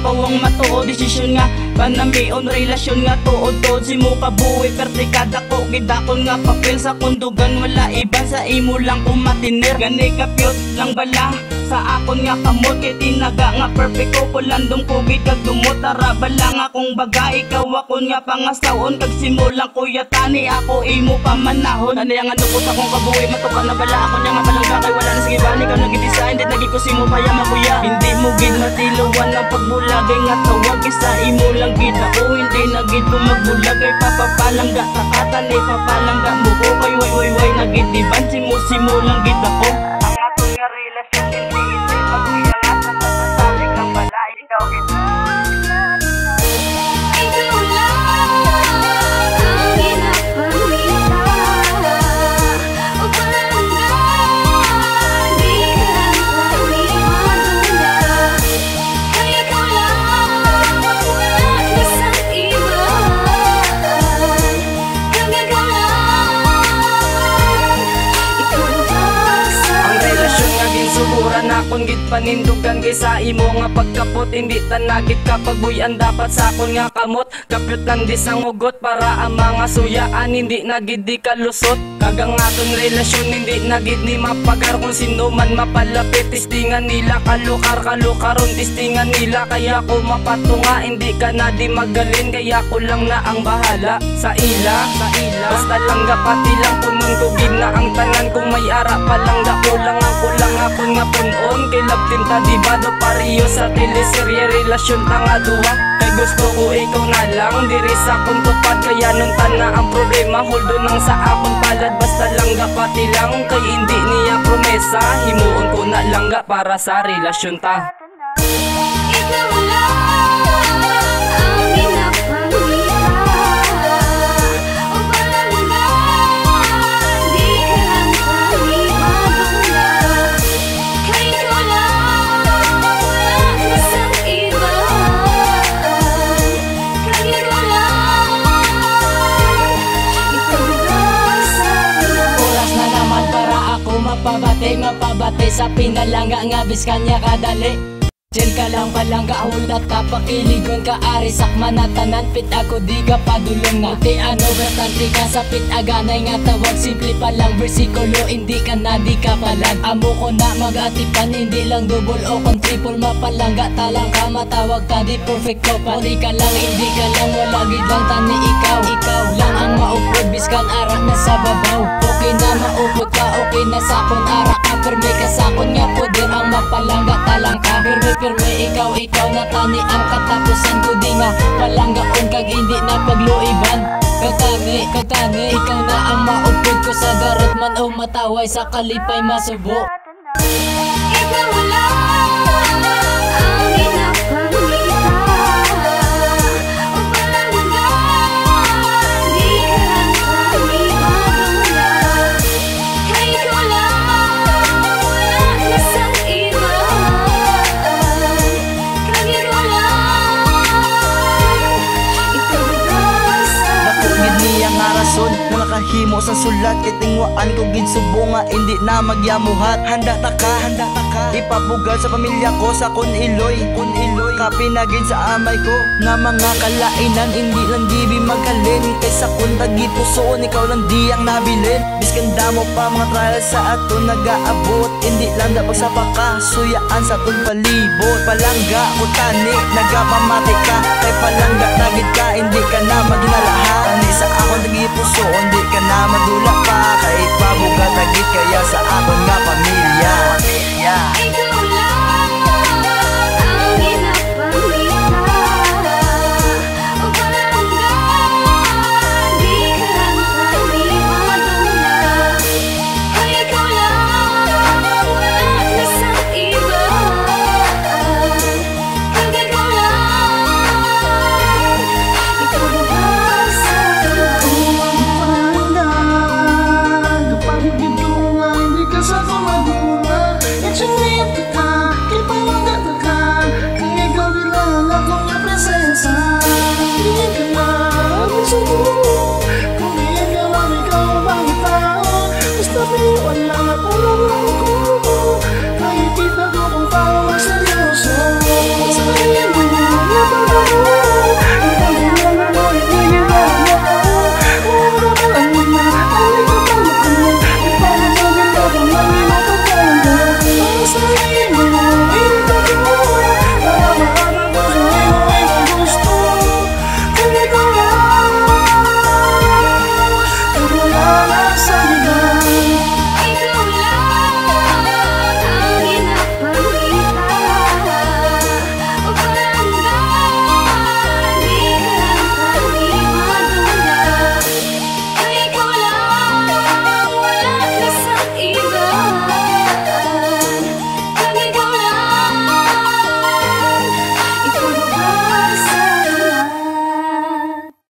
ako ang matuod. Desisyon nga panamion, relasyon nga tuod-tuod. Si mo kabuhi pertikada ko gidakon nga papel sa kundugan. Wala iban sa imo lang kumatinir. Gani ka cute lang bala sa akon nga kamot. Kay tinaga nga perfect ko pulandong kugid kag dumot. Tara bala nga kung baga ikaw akon nga pangasawon. Kag simulang kuya tani ako imo pamanahon. Ano yang anukot akong kabuhi matukan na bala ako niya nga palangga. Kay wala na sige ba ikaw nag-design. Di nagi ko si mo paya makuya. Hindi mo gid matiluwan ang pagbulagay nga tawag. Isa imo lang gid ako. Hindi na gid ko magbulagay. Papapalangga takatali papalangga mo ko. Kay way nagid diban simo lang gid ako. Ang aton nga relasyon hindi makuya nga sa masasabi kang bala ikaw gid. Akon gid panindugan kaysa imo nga pagkapot. Hindi tanagit kapag buyan dapat sa akon nga kamot. Kapyot lang di sang ugot para ang mga suyaan hindi nagid di kalusot. Kagang aton relasyon hindi nagid ni mapagar. Kung sino man mapalapit tistingan nila kalukaron tistingan nila. Kaya ko mapatunga hindi ka na di magaling. Kaya ko lang na ang bahala sa ila. Basta lang gapati lang punon ko gid na ang tanan. Kung may ara pa lang kulang akon nga punon. Kilab tinta di ba do pariyo sa teleserye relasyon ta nga duwa. Kay gusto ko ikaw na lang diri sa akong tupad. Kaya nun na ang problema holdo nang sa akong palad. Basta lang gapati lang kay hindi niya promesa. Himuon ko na lang ga para sa relasyon ta. Ikaw lang ang ginapangita. Mapabate sa pinalanga nga biskan niya kadali. Chill ka lang palangga hulat ka pakiligon ka ari sakman na tanan. Pit ako di ka padulong na ti ano bastante ka sa pit aganay nga tawag. Simple pa lang versikulo hindi ka na di ka palan. Amo ko na mag-atipan hindi lang double o kung triple. Mapalangga talang ka matawag ka di perfecto. Pari ka lang hindi ka lang wala gid lang tani ikaw lang ang maupod biskan ara na sa babaw. Okay na maupod ka okay na sakon ara ka perme ka sakon nga poder ang mapalangga talang ka. Pirme ikaw na tani ang katapusan ko di nga palanggaon kag hindi na pagluiban. Katani ikaw na ang maupod ko sa garot man o mataway sa kalipay masubo. Ikaw lang ang ginapangita. Nakahimo sa sulat itingwaan ko gid subo nga hindi na magyamuhat. Handa ta ka ipabugal sa pamilya ko sa kun iloy kapinagin sa amay ko nga mga kalainan hindi lang dibi maghalin. Kaysa kun tagi pusoon ikaw lang di ang nabilin. Biskan damo pa mga trial sa ato nagaabot. Hindi lang dapat sa pakasuyaan sa tong palibot. Palangga ko tani nagapamati ka kay palangga tagid ka hindi ka na maginalahan. Ani sa akong tagi pusoon di